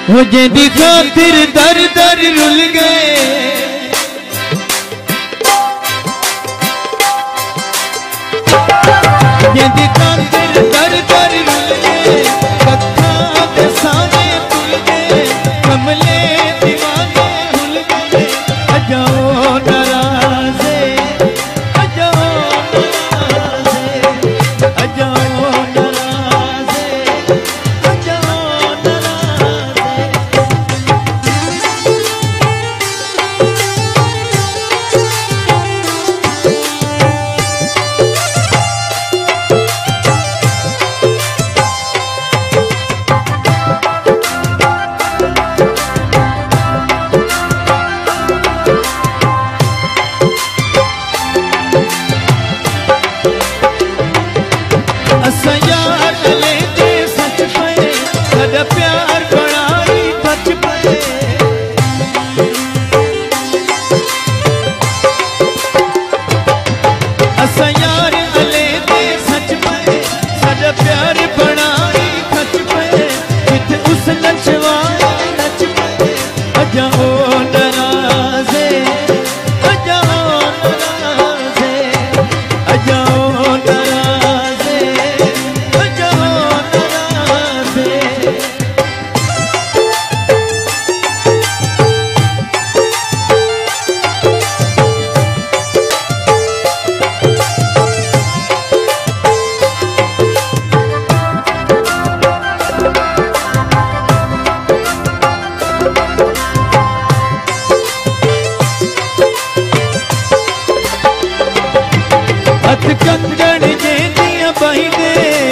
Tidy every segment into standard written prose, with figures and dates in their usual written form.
वो जिंदी खातिर दर दर रुल गए, जिंदी खातिर दर दर रुल गए, कथा दे साने तुल गए, कमले दीवाने हुल गए। अजाओ नाराज़े, अजाओ नाराज़े, अजाओ नाराज़े, अजाओ नाराज़े। असा यार गले दे सच पे, साडा प्यार बनाई सच पे। असा यार गले दे सच पे, साडा प्यार बनाई सच पे। जिथे उस नचवाए नच पे, अजाओ नाराज़े, अजाओ नाराज़े, अजाओ नाराज़े, अजाओ नाराज़े। हथ कंगण जेंदियां बाई दे,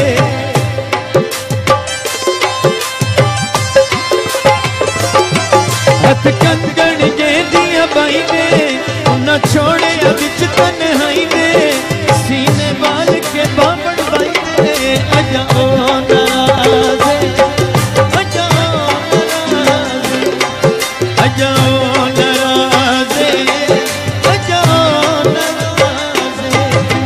हथ कंगण जेंदियां बाई दे, उन्ना छोड़े बिच तन्हाई दे, सीने बाल के बामण बाई दे। अजाओ नाराज़े, अजाओ नाराज़े, अजाओ नाराज़े, अजाओ नाराज़े।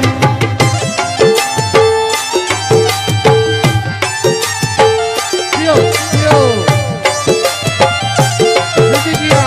Yo, yo. Zendigi.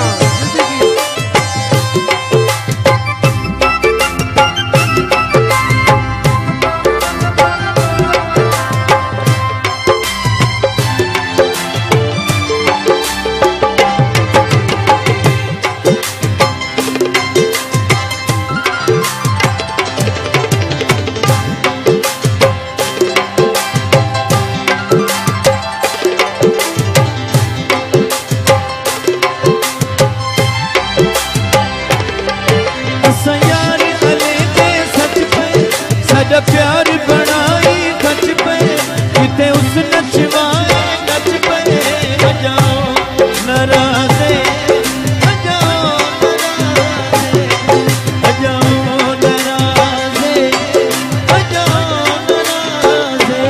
असा यार गले दे सच पे, साडा प्यार बनाई सच पे। जिथे उस नचवाए नच पे, अजाओ नाराज़े, अजाओ नाराज़े, अजाओ नाराज़े, अजाओ नाराज़े।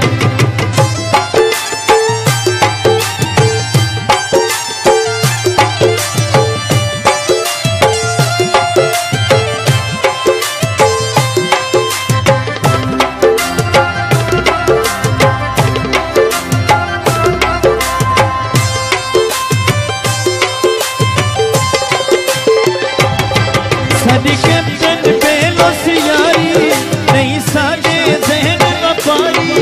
साडी कैप्टन बेलोस यारी, नहीं साडे ज़हन वफाई।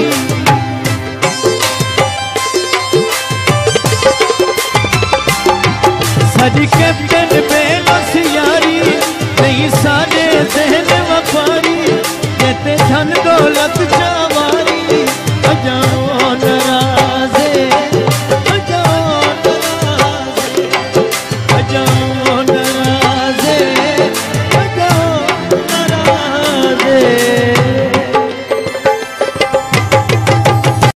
साडी कैप्टन बेलोस यारी, नहीं साडे ज़हन वफाई। कहते धन दौलत चावारी, अजाओ